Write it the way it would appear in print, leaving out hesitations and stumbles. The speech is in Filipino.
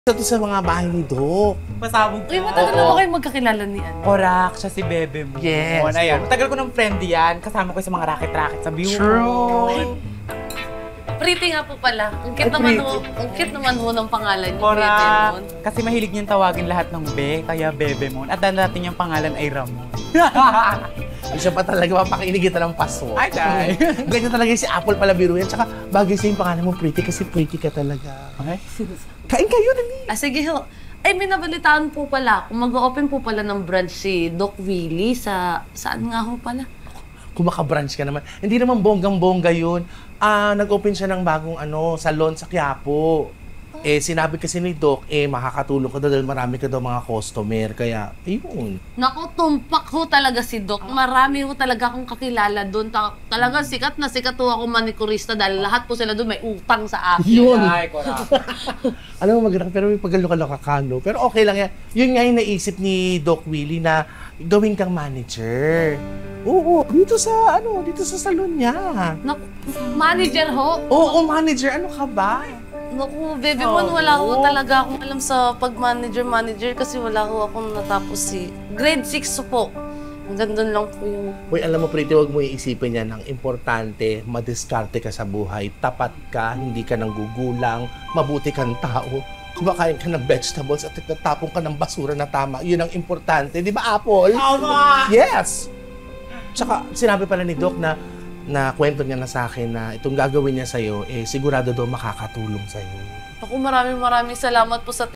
Ito sa mga bahay ni Doc. Pasabog ka. Uy, matagal na ba kayo magkakilala ni ano? Korak, siya si Bebe mo. Yes. Ayan. Matagal ko ng friend yan. Kasama ko sa mga racket-racket sa view. True. Pretty nga po pala. Ang cute naman ho ng pangalan niyo, Korak. Bebe Mon. Kasi mahilig niyang tawagin lahat ng Be, kaya Bebe mo. At dahil natin yung pangalan ay Ramon. Siya pa talaga mapakinig kita ng paso. Ay, day. Ganyan talaga si Apple pala biro yan. Tsaka bagay sa yung pangalan mo, pretty, kasi pretty ka talaga. Okay. Kain kayo, dali. Sige ho. Ay, may nabalitaan po pala. Kung mag-open po pala ng branch si Doc Willie saan nga ho pala? Kung maka-branch ka naman. Hindi naman bonggang-bongga yun. Nag-open siya ng bagong salon sa Quiapo. Sinabi kasi ni Doc, makakatulong ka daw dahil marami ka daw mga customer. Kaya, ayun. Naku, tumpak ho talaga si Doc. Marami ho talaga akong kakilala doon. Talagang sikat na sikat ho ako manikurista dahil lahat po sila doon may utang sa akin. Yun. Ay, Korak. Alam mo, maganda, pero may pagaloka-loka ka, no? Pero okay lang yan. Yun nga yung naisip ni Doc Willie na gawin kang manager. Oo, dito sa salon niya. Naku, manager ho? Oo, manager. Ano ka ba? Naku, Bebe Mon, wala ho talaga akong alam sa pag-manager kasi wala ho akong natapos grade 6 po. Hanggang doon lang po yung... Uy, alam mo, pretty, wag mo iisipin yan. Ang importante, madiskarte ka sa buhay. Tapat ka, hindi ka nanggugulang, mabuti kang tao. Kumakain ka ng vegetables at tatapon ka ng basura na tama. Yun ang importante. Di ba, Apple? Tama! Yes! Tsaka, sinabi pala ni Doc na kwento niya na sa akin na itong gagawin niya sa'yo, sigurado daw makakatulong sa'yo. Naku, maraming salamat po sa